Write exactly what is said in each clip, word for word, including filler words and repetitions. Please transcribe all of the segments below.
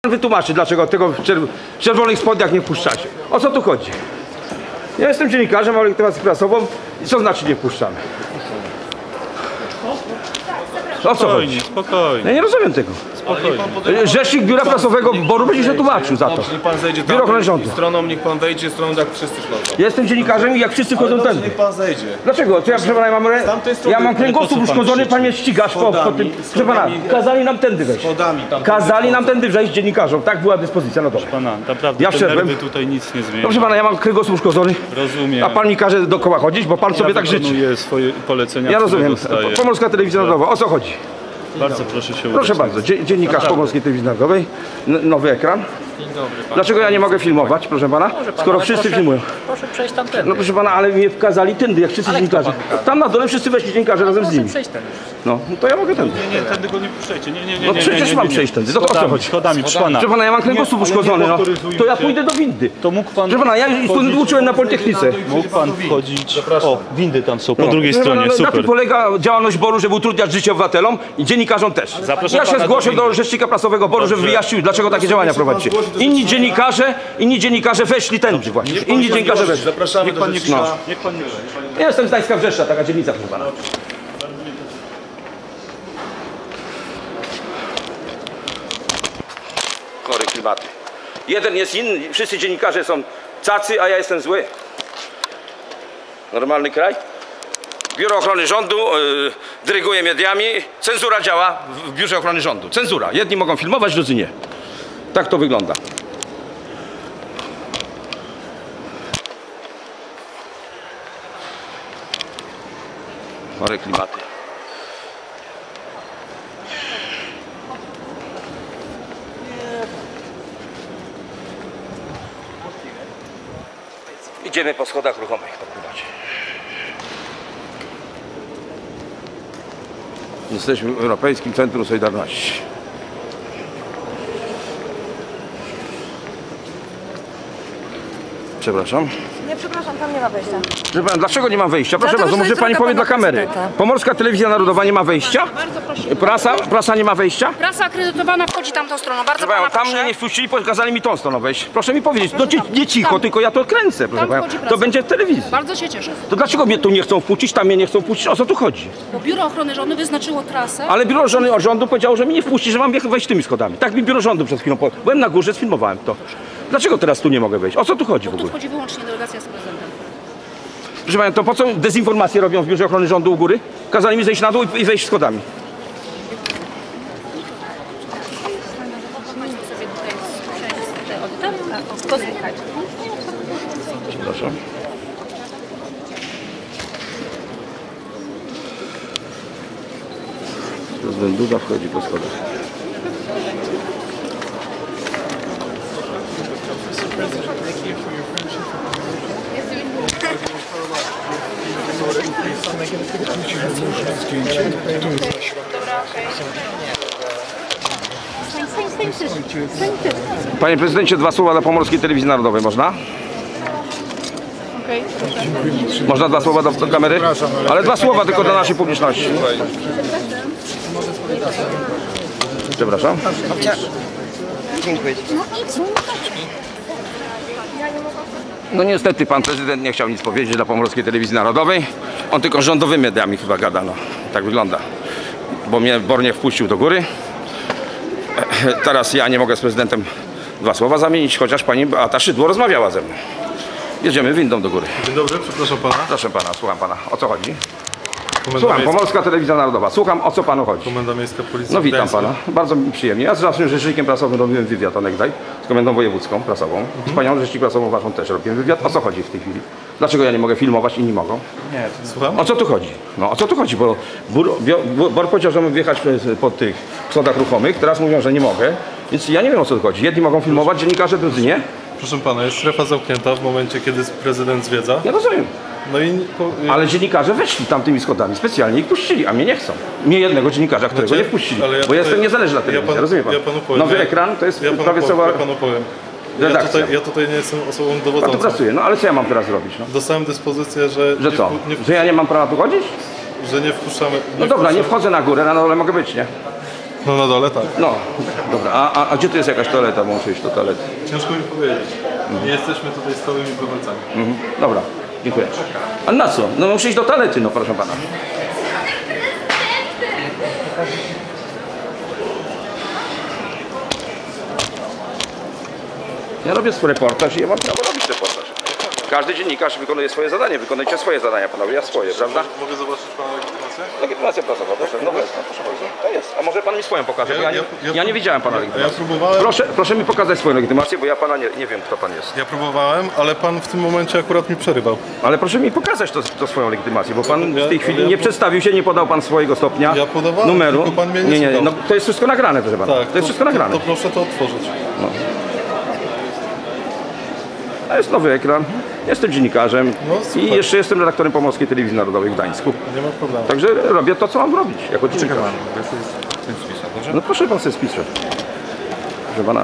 Wytłumaczy, dlaczego tego w czerwonych spodniach nie wpuszczacie. O co tu chodzi? Ja jestem dziennikarzem, mam legitymację prasową. I co znaczy nie wpuszczamy? O co chodzi? Spokojnie. Ja nie rozumiem tego. Spokojnie. Rzecznik Biura Prasowego Boru będzie się tłumaczył za to. Niech pan zejdzie Biuro Ochrony Rządu. stroną, niech pan wejdzie stroną, tak wszyscy wchodzą. Ja jestem dziennikarzem i jak wszyscy wchodzą tędy. Niech pan zejdzie. Dlaczego? To ja, proszę pana, ja mam, re... ja mam kręgosłup po co pan uszkodzony, pan mnie krzyczy? ścigasz po, po tym. Proszę pana, kazali nam tędy wejść. Schodami tam. Kazali nam tędy wejść dziennikarzom. Tak była dyspozycja na dole. Pana, naprawdę, Ja te wszedłem. nerwy tutaj nic nie zmieni. Proszę pana, ja mam kręgosłup uszkodzony. Rozumiem. A pan mi każe dookoła chodzić, bo pan sobie ja tak życzy. wykonuję swoje polecenia, Ja które rozumiem. dostaję. Pomorska Telewizja Narodowa, o co chodzi? Bardzo proszę się Proszę udać. bardzo, dzie dziennikarz Naprawdę. Pomorskiej Telewizji Narodowej, N nowy ekran. Dzień dobry panu. Dlaczego ja nie mogę filmować, proszę pana, Może pan, skoro ale wszyscy proszę, filmują? Proszę przejść tamtędy. No proszę pana, ale mnie wkazali tędy, jak wszyscy Ale kto dziennikarze. panu kazał? Tam na dole wszyscy weszli dziennikarze razem z Proszę nimi. przejść tędy. No, no to ja mogę tędy. Nie, nie, tędy go nie puszczajcie. Nie, nie, nie, No nie, przecież nie, nie, mam nie. przejść tędy, no to o co Schodami, chodzi? schodami, proszę pana. Proszę pana, ja mam kręgosłup Nie, ale uszkodzony, nie no. autoryzujcie. To ja pójdę do windy. To mógł pan Proszę pana, ja wchodzić- uczyłem na Politechnice. Mógł pan wchodzić. O, windy tam są po No. drugiej Proszę pana, stronie, no, na tym super. polega działalność Boru, żeby utrudniać życie obywatelom i dziennikarzom też. Zapraszam Ja się pana do zgłoszę do windy. Rzecznika Prasowego Boru, żeby Dobrze. wyjaśnił, dlaczego takie działania prowadzicie. Inni dziennikarze, inni dziennikarze weszli tędy właśnie. Inni dziennikarze weszli. Zapraszamy Niech do pan nie rzecznika. krzyczy. Niech pan nie krzyczy. Ja jestem z Gdańska Wrzeszcza, taka dzielnica, proszę pana. Chory klimaty. Jeden jest inny, wszyscy dziennikarze są cacy, a ja jestem zły. Normalny kraj? Biuro Ochrony Rządu yy, dyryguje mediami, cenzura działa w Biurze Ochrony Rządu. Cenzura. Jedni mogą filmować, drudzy nie. Tak to wygląda. Chore klimaty. Idziemy po schodach ruchomych podpływać. Jesteśmy w Europejskim Centrum Solidarności. Przepraszam. Nie, przepraszam, tam nie ma wejścia. Proszę pana, dlaczego nie ma wejścia? Proszę Dlatego, bardzo, że może jest pani droga powie dla pana kamery. prezydenta. Pomorska Telewizja Narodowa nie ma wejścia? Bardzo prosimy. Prasa, prasa nie ma wejścia? Prasa akredytowana wchodzi tamtą stroną. Bardzo Proszę panią, pana tam proszę. mnie nie wpuścili, pokazali mi tą stroną wejść. Proszę mi powiedzieć, no nie, nie cicho, Tam. tylko ja to kręcę, proszę Tam panią. wchodzi To prasa. będzie w telewizji. Bardzo się cieszę. To dlaczego mnie tu nie chcą wpuścić, tam mnie nie chcą wpuścić? O co tu chodzi? Bo Biuro Ochrony Rządu wyznaczyło trasę. Ale biuro rządu, rządu powiedziało, że mnie nie wpuści, że mam wejść tymi schodami. Tak mi biuro rządu przed chwilą powiedziało. Byłem na górze, sfilmowałem to. Dlaczego teraz tu nie mogę wejść? O co tu chodzi w Tu ogóle? wchodzi wyłącznie delegacja z prezydentem. Proszę panią, to po co dezinformacje robią w Biurze Ochrony Rządu u góry? Kazali mi zejść na dół i wejść schodami. Państwo sobie tutaj przejść te oddziały, a to znikać. Przepraszam. Prezydent Duda wchodzi po schodach. Panie prezydencie, dwa słowa dla Pomorskiej Telewizji Narodowej, można? Okej, proszę. Można dwa słowa do, do kamery? Ale dwa słowa tylko dla naszej publiczności. Przepraszam. No niestety pan prezydent nie chciał nic powiedzieć dla Pomorskiej Telewizji Narodowej. On tylko rządowymi mediami chyba gada, no. Tak wygląda. Bo mnie Bor nie wpuścił do góry. Teraz ja nie mogę z prezydentem dwa słowa zamienić, chociaż pani Beata Szydło rozmawiała ze mną. Jedziemy windą do góry. Dzień dobry, przepraszam pana. Proszę pana, słucham pana. O co chodzi? Komenda Słucham, Miejska, Pomorska Telewizja Narodowa. Słucham, o co panu chodzi? Komenda Miejska Policji No witam Gdańska. pana. Bardzo mi przyjemnie. Ja z naszym rzecznikiem prasowym robiłem wywiad onegdaj, z Komendą Wojewódzką prasową. Z panią rzecznik prasową waszą też robiłem wywiad. O co chodzi w tej chwili? Dlaczego ja nie mogę filmować, inni mogą? Słucham? O co tu chodzi? No o co tu chodzi? Bo Bor, Bor powiedział, że mamy wjechać po tych schodach ruchomych, teraz mówią, że nie mogę. Więc ja nie wiem, o co tu chodzi. Jedni mogą filmować, dziennikarze, drudzy nie. Proszę pana, jest strefa zamknięta w momencie, kiedy prezydent zwiedza. Ja rozumiem. No i po, Ale dziennikarze weszli tamtymi schodami, specjalnie ich puścili, a mnie nie chcą. Mnie jednego dziennikarza, którego Znaczy, nie wpuścili, ale ja bo tutaj- jestem niezależna ja telewizja, panu- rozumie pan? ja panu powiem, Nowy ja- ekran to jest ja panu prawie powiem, cała ja panu powiem. Ja redakcja. tutaj, ja tutaj nie jestem osobą Pan tu dowodzącą. pracuje, no ale co ja mam teraz robić? No? Dostałem dyspozycję, że, Że nie, co? wpu- nie, Że ja nie mam prawa tu chodzić? że nie wpuszczamy. No dobra, nie wchodzę na górę, na dole mogę być, nie? No na dole tak. No, dobra. A, a, a gdzie tu jest jakaś toaleta? Muszę iść do toalety. Ciężko mi powiedzieć. Nie jesteśmy tutaj stałymi bywalcami. Mhm. Dobra, dziękuję. A na co? No muszę iść do toalety, no proszę pana. Ja robię swój reportaż i ja mam prawo robić reportaż. Każdy dziennikarz wykonuje swoje zadanie, wykonujcie swoje zadania, panowie, ja swoje, prawda? Mogę zobaczyć pana legitymację? Legitymacja prasowa, proszę, no jest, no, proszę bardzo. To jest. A może pan mi swoją pokaże, bo ja nie, Ja- ja- ja nie widziałem pana Ja legitymacji. próbowałem, Proszę, proszę mi pokazać swoją legitymację, bo ja pana nie, nie wiem, kto pan jest. ja próbowałem, ale pan w tym momencie akurat mi przerywał. Ale proszę mi pokazać to, to swoją legitymację, bo pan w tej Ja- chwili ja nie po- przedstawił się, nie podał pan swojego stopnia, Ja podawałem, numeru. tylko pan mnie nie nie, nie, słuchał. no to jest wszystko nagrane, proszę pana. Tak, to jest wszystko nagrane. To, to proszę to otworzyć. To jest nowy ekran. Jestem dziennikarzem No, i super. jeszcze jestem redaktorem Pomorskiej Telewizji Narodowej w Gdańsku. Nie ma problemu. Także robię to, co mam robić jako dziennikarz. No proszę pan sobie spisze. Proszę pana,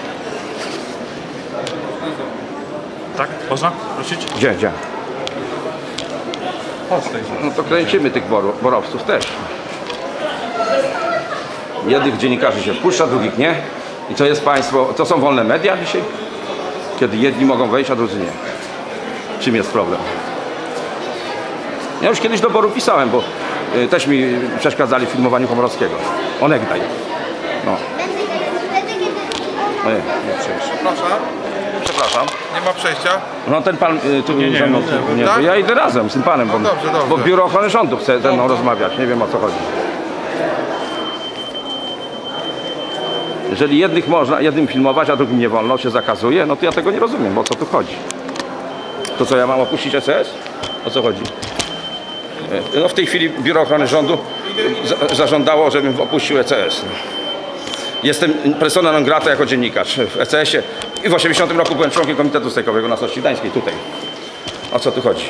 Tak? Można prosić? gdzie, gdzie? Chodź tutaj. No to kręcimy tych boro- borowców też. Jednych dziennikarzy się wpuszcza, drugich nie. I co jest państwo, to są wolne media dzisiaj? Kiedy jedni mogą wejść, a drudzy nie. Czym jest problem? Ja już kiedyś do Boru pisałem, bo y, też mi przeszkadzali w filmowaniu Komorowskiego. Onegdaj. No. Ojej, nie przejść. Przepraszam, Przepraszam. nie ma przejścia? No ten pan y, tu nie, ze mną, nie, nie, tak? to ja idę razem z tym panem, bo, dobrze, dobrze. bo Biuro Ochrony Rządu chce ze mną rozmawiać. Nie wiem, o co chodzi. Jeżeli jednych można, jednym filmować, a drugim nie wolno, się zakazuje, no to ja tego nie rozumiem, o co tu chodzi. To co, ja mam opuścić S S? O co chodzi? E, No w tej chwili Biuro Ochrony Rządu za, zażądało, żebym opuścił E C S. Jestem persona non grata jako dziennikarz w E C S-ie i w osiemdziesiątym roku byłem członkiem Komitetu Strajkowego na Stoczni Gdańskiej, tutaj. O co tu chodzi?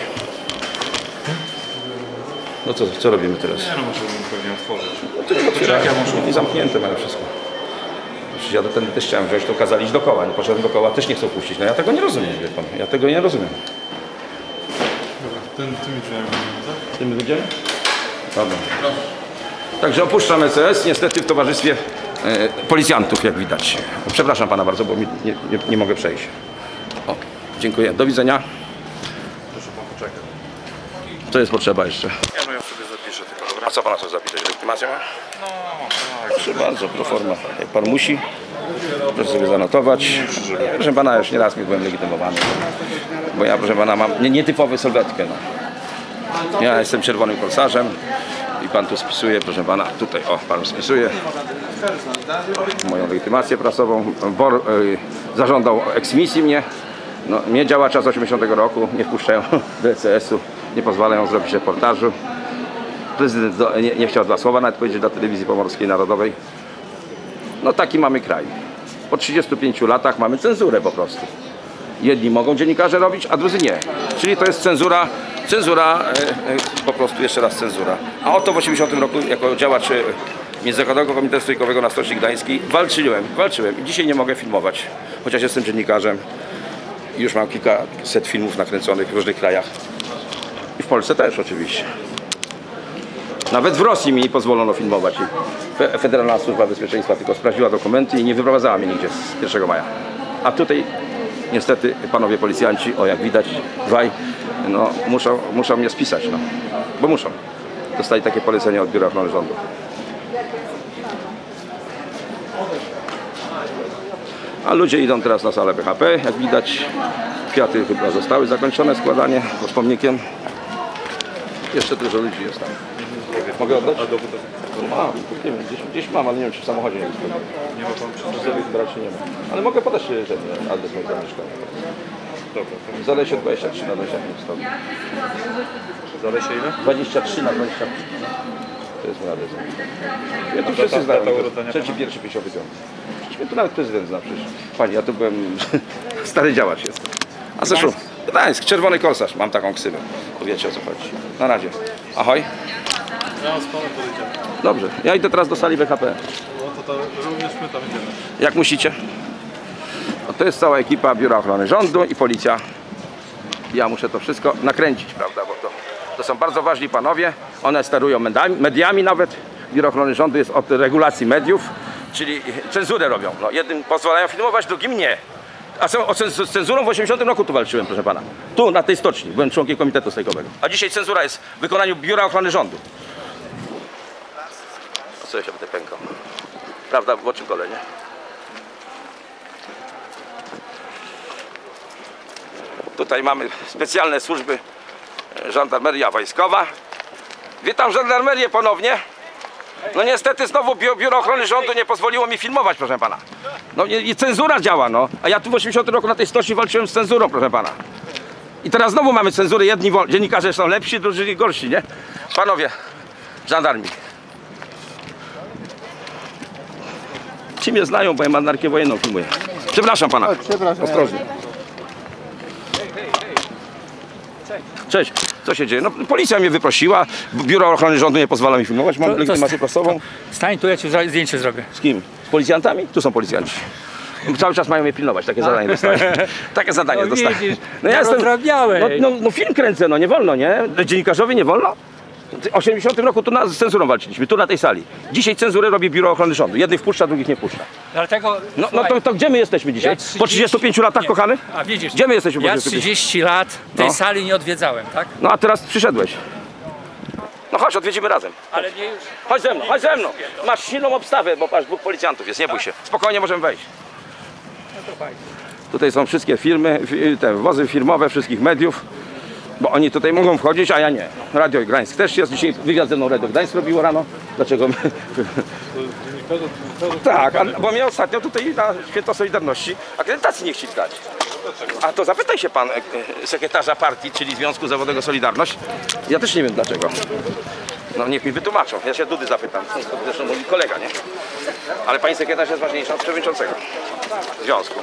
No co, co robimy teraz? Nie no, musiałbym pewnie otworzyć. No to nie otwierają, i zamknięte mają wszystko. Przecież ja do ten też chciałem wziąć, to kazali iść do koła, nie poszedłem do koła, też nie chcą puścić. No ja tego nie rozumiem, wie pan. Ja tego nie rozumiem. Ten, tymi drzwiami, tak? Tym wyjdziemy? Dobra. Także opuszczam E C S, niestety w towarzystwie e, policjantów, jak widać. Przepraszam pana bardzo, bo mi, nie, nie, nie mogę przejść. O, dziękuję. Do widzenia. Proszę pan poczekać. Co jest potrzeba jeszcze? Ja no ja sobie zapiszę tylko, dobra? A co pana chce zapisać? Legitymację ma? No, tak. Proszę bardzo, proforma. Jak pan musi, proszę sobie zanotować. Proszę pana, już nieraz mi byłem legitymowany. Bo ja, proszę pana, mam nie, nietypowy sylwetkę. No. Ja jestem czerwonym korsarzem i pan tu spisuje, proszę pana, tutaj, o, pan spisuje moją legitymację prasową. Bor y, zażądał eksmisji mnie. No, mnie działacza z osiemdziesiątego roku nie wpuszczają do E C S-u, nie pozwalają zrobić reportażu. Prezydent do, nie, nie chciał dwa słowa nawet powiedzieć dla Telewizji Pomorskiej Narodowej. No taki mamy kraj. Po trzydziestu pięciu latach mamy cenzurę po prostu. Jedni mogą dziennikarze robić, a drudzy nie. Czyli to jest cenzura, cenzura, e, e, po prostu jeszcze raz cenzura. A oto w osiemdziesiątym roku jako działacz e, Międzynarodowego Komitetu Strajkowego na Stoczni Gdańskiej walczyłem, walczyłem i dzisiaj nie mogę filmować, chociaż jestem dziennikarzem i już mam kilkaset filmów nakręconych w różnych krajach. I w Polsce też oczywiście. Nawet w Rosji mi nie pozwolono filmować. Fe- Federalna Służba Bezpieczeństwa tylko sprawdziła dokumenty i nie wyprowadzała mnie nigdzie z pierwszego maja. A tutaj niestety panowie policjanci, o jak widać, dwaj, no muszą, muszą mnie spisać, no. Bo muszą. Dostali takie polecenie od Biura Ochrony Rządu. A ludzie idą teraz na salę B H P, jak widać. Kwiaty chyba zostały zakończone, składanie pod pomnikiem. Jeszcze dużo ludzi jest tam. Mogę oddać? Mam, nie wiem, gdzieś, gdzieś mam, ale nie wiem, czy w samochodzie nie jest. Nie ma pan Przy sobie wybrać się nie ma. Ale mogę podać ten adres mojego mieszkania. Dobra. Zalesie dwadzieścia trzy na dwadzieścia pięć stopni. Zalesie ile? dwadzieścia trzy na dwadzieścia pięć. To jest mój adres. Ja tu data- wszyscy znają. data urodzenia Trzeci, pana? pierwszy, pięćdziesiąty piąty. Przecież mnie tu nawet prezydent zna przecież. Pani, ja tu byłem stary działacz jestem. A zresztą Gdańsk, czerwony korsarz, mam taką ksywę. To wiecie o co chodzi. Na razie. Ahoj. Ja z panem pojedziemy. Dobrze, ja idę teraz do sali B H P. No to ta, również my tam idziemy. Jak musicie? No to jest cała ekipa Biura Ochrony Rządu i policja. Ja muszę to wszystko nakręcić, prawda? Bo to, to są bardzo ważni panowie. One sterują mediami, mediami nawet. Biuro Ochrony Rządu jest od regulacji mediów, czyli cenzurę robią. No, jednym pozwalają filmować, drugim nie. A co, o z cenzurą w osiemdziesiątym roku tu walczyłem, proszę pana. Tu, na tej stoczni. Byłem członkiem komitetu strajkowego. A dzisiaj cenzura jest w wykonaniu Biura Ochrony Rządu. Co ja się będę pękał? Prawda w oczym kole, nie? Tutaj mamy specjalne służby, żandarmeria wojskowa. Witam żandarmerię ponownie. No niestety znowu Biuro Ochrony Rządu nie pozwoliło mi filmować, proszę pana. No i, i cenzura działa, no. A ja tu w osiemdziesiątym roku na tej stoczni walczyłem z cenzurą, proszę pana. I teraz znowu mamy cenzurę, jedni dziennikarze są lepsi, drudzy gorsi, nie? Panowie, żandarmi. Ci mnie znają, bo ja marynarkę wojenną filmuję. Przepraszam pana. O, przepraszam. Ostrożnie. Cześć, co się dzieje? No policja mnie wyprosiła, Biuro Ochrony Rządu nie pozwala mi filmować, mam To- to legitymację prasową. Stań tu, ja ci zra- zdjęcie zrobię. Z kim? Z policjantami? Tu są policjanci. Cały czas mają mnie pilnować, takie zadanie dostałem. Takie zadanie No dostałem. widzisz, No ja jestem. rozrabiałeś. No, no, no film kręcę, no nie wolno, nie? Dziennikarzowi nie wolno? W osiemdziesiątym roku tu na, z cenzurą walczyliśmy, tu na tej sali. Dzisiaj cenzurę robi Biuro Ochrony Rządu. Jednych wpuszcza, drugich nie wpuszcza. Dlatego, No, no to, to gdzie my jesteśmy dzisiaj? Ja Po trzydziestu pięciu latach, nie. kochany? A widzisz, Gdzie my jesteśmy po ja trzydziestu pięciu? trzydzieści lat tej No. sali nie odwiedzałem, tak? No a teraz przyszedłeś. No chodź, odwiedzimy razem. Ale nie już. Chodź ze mną, chodź ze mną. Masz silną obstawę, bo masz dwóch policjantów jest, nie bój się. Spokojnie możemy wejść. Tutaj są wszystkie firmy, fi- te wozy firmowe wszystkich mediów, bo oni tutaj mogą wchodzić, a ja nie. Radio Gdańsk też jest. Dzisiaj wywiad ze mną Radio Gdańsk robiło rano. Dlaczego? my- Tak, a, bo mnie ostatnio tutaj na Święto Solidarności akredytacji nie chcieli dać. A to zapytaj się pan e, e, sekretarza partii, czyli Związku Zawodowego Solidarność. Ja też nie wiem dlaczego. No niech mi wytłumaczą. Ja się Dudy zapytam. Zresztą mój kolega, nie? Ale pani sekretarz jest ważniejsza od przewodniczącego związku.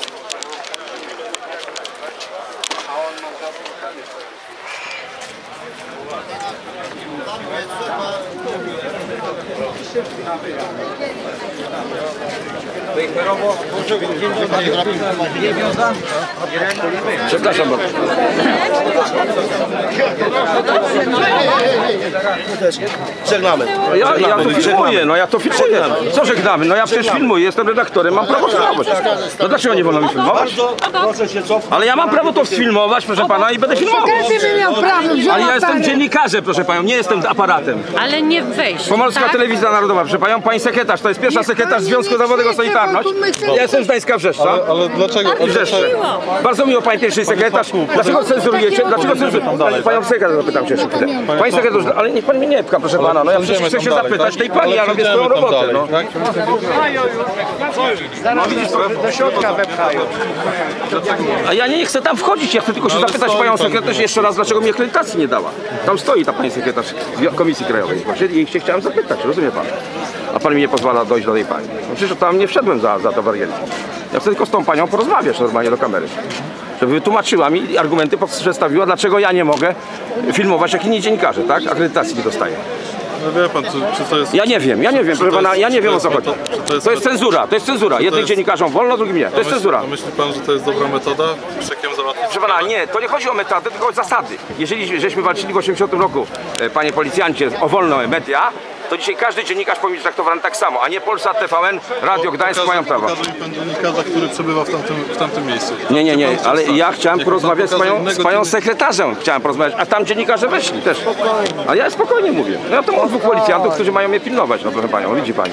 Przepraszam bardzo. Żegnamy. Ja, ja to filmuję, no ja to filmuję. Co żegnamy? No ja przecież filmuję, jestem redaktorem, mam prawo filmować. No dlaczego nie wolno mi filmować? Proszę się cofnąć. Ale ja mam prawo to sfilmować, proszę pana, i będę filmował. Każdy by miał prawo, Ale ja jestem dziennikarzem, proszę panią, nie jestem aparatem. Ale nie wejść. Pomorska tak? Telewizja Narodowa, proszę panią, pani sekretarz, to jest pierwsza sekretarz Związku Zawodowego Solidarność. Ja jestem z Gdańska Wrzeszcza. Ale, ale dlaczego? I Wrzeszczy. Bardzo miło, pani pierwszy sekretarz. Dlaczego cenzurujecie? Dlaczego cenzurujecie? Panią sekretarz zapytam się szybko. Pani sekretarz, ale niech pan mnie nie pcha, proszę pana. No ja przecież chcę się zapytać tej pani, ja robię swoją robotę. No. Do środka wepchają. A ja nie chcę tam wchodzić, ja chcę tylko się zapytać panią sekretarz jeszcze raz, dlaczego mi akredytacji nie dała. Tam stoi ta pani sekretarz z Komisji Krajowej właśnie i się chciałem zapytać, rozumie pan? A pan mi nie pozwala dojść do tej pani. No przecież tam nie wszedłem za, za to wariactwo. Ja chcę tylko z tą panią porozmawiać normalnie do kamery. Żeby wytłumaczyła mi i argumenty przedstawiła, dlaczego ja nie mogę filmować jak inni dziennikarze, tak? Akredytacji nie dostaję. No wie pan, czy, czy to jest... Ja nie wiem, ja nie wiem, proszę pana, ja nie wiem o co chodzi. To jest cenzura, to jest cenzura. Jednym jest- dziennikarzom wolno, drugim nie. To jest Myśli- cenzura. a myśli pan, że to jest dobra metoda? Krzykiem załatwić? Proszę pana, nie, to nie chodzi o metodę, tylko o zasady. Jeżeli żeśmy walczyli w osiemdziesiątym roku, e, panie policjancie, o wolne media, to dzisiaj każdy dziennikarz powinien być traktowany tak samo, a nie Polsat, T V N, Radio Gdańsk mają prawo. Pokaże mi pan dziennikarza, który przebywa w tamtym, w tamtym miejscu. Nie, nie, nie, Niech pan ale przedstawi. ja chciałem Niech pan porozmawiać z pokaże panią, z innego panią dziennika- sekretarzem, chciałem porozmawiać, a tam dziennikarze weszli też. A ja spokojnie mówię. No ja to mam dwóch policjantów, którzy mają mnie pilnować, no proszę panią, widzi pani.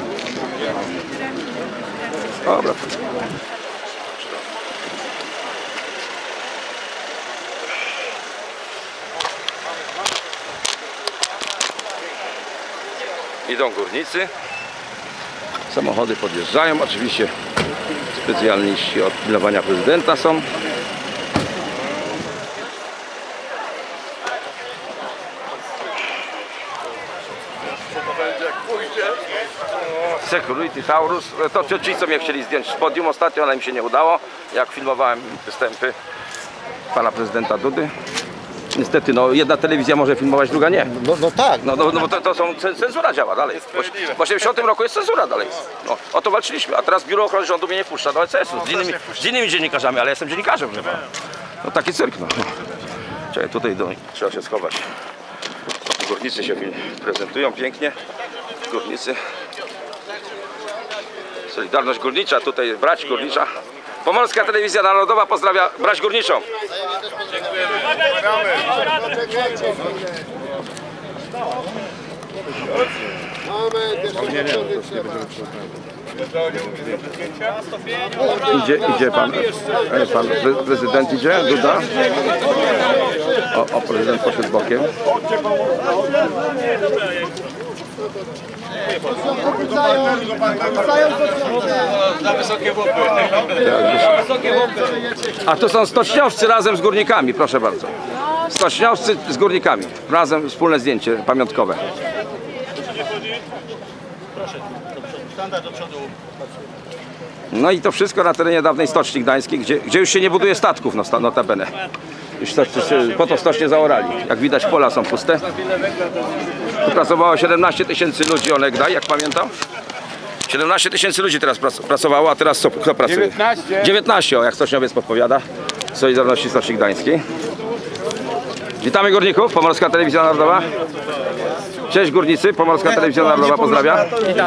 Dobra. Idą górnicy. Samochody podjeżdżają, oczywiście specjaliści od pilnowania prezydenta są. Security Taurus, to ci co mnie chcieli zdjąć z podium ostatnio, ale im się nie udało, jak filmowałem występy pana prezydenta Dudy. Niestety, no jedna telewizja może filmować, druga nie. No, no tak. No, no, no bo to, to są, cenzura działa dalej. W osiemdziesiątym roku jest cenzura dalej. No, o to walczyliśmy, a teraz Biuro Ochrony Rządu mnie nie wpuszcza do E C S-u z innymi, z innymi dziennikarzami, ale ja jestem dziennikarzem, proszę pana. No taki cyrk, no. Czekaj, tutaj do, trzeba się schować. Górnicy się prezentują pięknie. Górnicy. Solidarność Górnicza, tutaj brać górnicza. Pomorska Telewizja Narodowa pozdrawia brać górniczą. Idzie, idzie pan, e, pan pre- prezydent idzie, Duda. O, o, prezydent poszedł bokiem. A to są stoczniowcy razem z górnikami, proszę bardzo. Stoczniowcy z górnikami, razem wspólne zdjęcie pamiątkowe. No i to wszystko na terenie dawnej Stoczni Gdańskiej, gdzie, gdzie już się nie buduje statków, no, notabene. Już stocznie, po to stocznie zaorali. Jak widać, pola są puste. Tu pracowało siedemnaście tysięcy ludzi onegdaj, jak pamiętam. siedemnaście tysięcy ludzi teraz prac, pracowało, a teraz co, kto pracuje? dziewiętnaście. dziewiętnaście, o, jak Stoczniowiec podpowiada. Solidarności Stoczni Gdańskiej. Witamy górników, Pomorska Telewizja Narodowa. Cześć górnicy, Pomorska Telewizja Narodowa pozdrawia.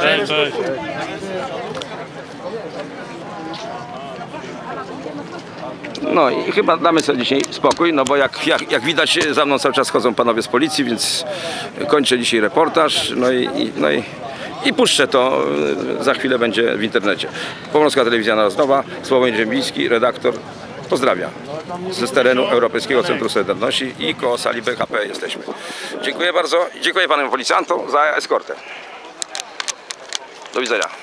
No i chyba damy sobie dzisiaj spokój, no bo jak, jak, jak widać za mną cały czas chodzą panowie z policji, więc kończę dzisiaj reportaż, no i, i, no i, i puszczę to, za chwilę będzie w internecie. Pomorska Telewizja Narodowa, Sławomir Dębiński, redaktor, pozdrawia z terenu Europejskiego Centrum Solidarności i koło sali B H P jesteśmy. Dziękuję bardzo i dziękuję panom policjantom za eskortę. Do widzenia.